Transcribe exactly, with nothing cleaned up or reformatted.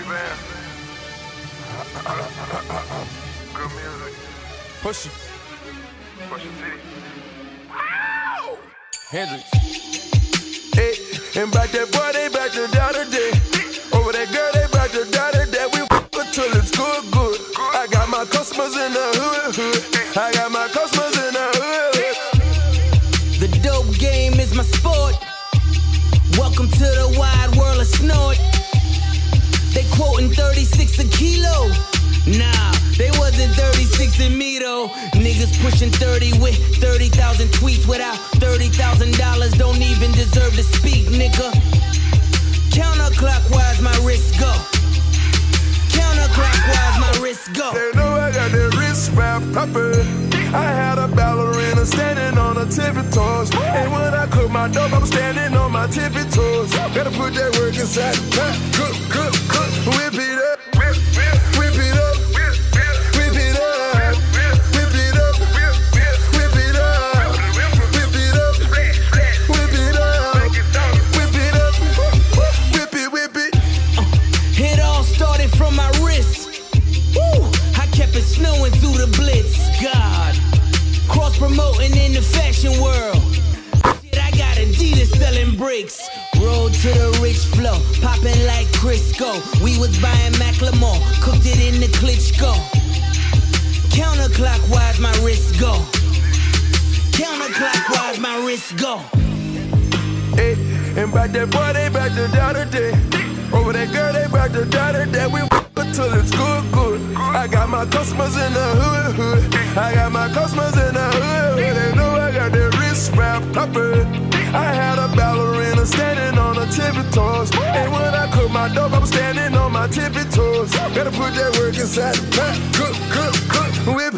band. Good music. Push it. Push the city. Hendrix. Hey, and back that boy, they back to down today. Over that girl, they back to down today. We f till it's good, good. I got my customers in the hood, hood. I got my customers in the hood, hood. The dope game is my sport. Welcome to the wide world of snort. They quoting thirty-six a kilo. Nah, they wasn't thirty-six in me though. Niggas pushing thirty with thirty thousand tweets without thirty thousand dollars. Don't even deserve to speak, nigga. Counterclockwise, my wrist go. Counterclockwise, my wrist go. They know I got that wrist wrap proper. I had a ballerina standing on her tippy toes. And when I cook my dope, I'm standing on my tippy toes. Gotta put that work inside the pot. Cook, cook, cook, whip it up. Whip, whip, whip it up. Whip, whip, whip it up. Whip it up. Whip it up. Whip it up. Whip it up. Whip it up. Whip it, whip it. Uh, it all started from my wrist. Woo! I kept it snowing through the blitz. God. Cross promoting in the fashion world. Shit, I got Adidas selling bricks. Road to the rich flow, popping like Crisco. We was buying Macklemore, cooked it in the Klitschko. Counterclockwise, my wrist go. Counterclockwise, my wrist go. Hey, and back that boy, they back to down today. Over that girl, they back to down today. We f till it's good, good. I got my customers in the hood, hood. I got my customers in the hood, hood. They know I got that wrist wrap proper. I had a ballerina standing on her tippy toes. And when I cook my dope, I'm standing on my tippy toes. Gotta put that work inside the pot. Cook, cook, cook, whip